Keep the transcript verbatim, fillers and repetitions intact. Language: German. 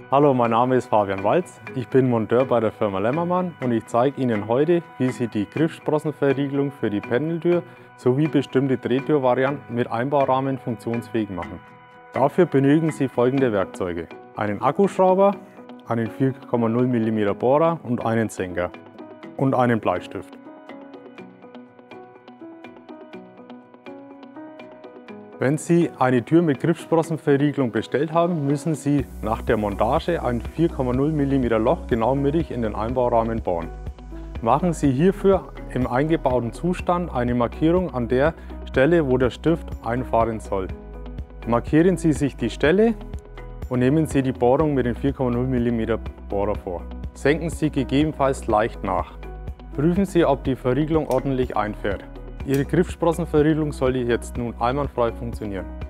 Hallo, mein Name ist Fabian Walz, ich bin Monteur bei der Firma Lemmermann und ich zeige Ihnen heute, wie Sie die Griffsprossenverriegelung für die Pendeltür sowie bestimmte Drehtürvarianten mit Einbaurahmen funktionsfähig machen. Dafür benötigen Sie folgende Werkzeuge: einen Akkuschrauber, einen vier Komma null Millimeter Bohrer und einen Senker und einen Bleistift. Wenn Sie eine Tür mit Griffsprossenverriegelung bestellt haben, müssen Sie nach der Montage ein vier Komma null Millimeter Loch genau mittig in den Einbaurahmen bohren. Machen Sie hierfür im eingebauten Zustand eine Markierung an der Stelle, wo der Stift einfahren soll. Markieren Sie sich die Stelle und nehmen Sie die Bohrung mit dem vier Komma null Millimeter Bohrer vor. Senken Sie gegebenenfalls leicht nach. Prüfen Sie, ob die Verriegelung ordentlich einfährt. Ihre Griffsprossenverriegelung sollte jetzt nun einwandfrei funktionieren.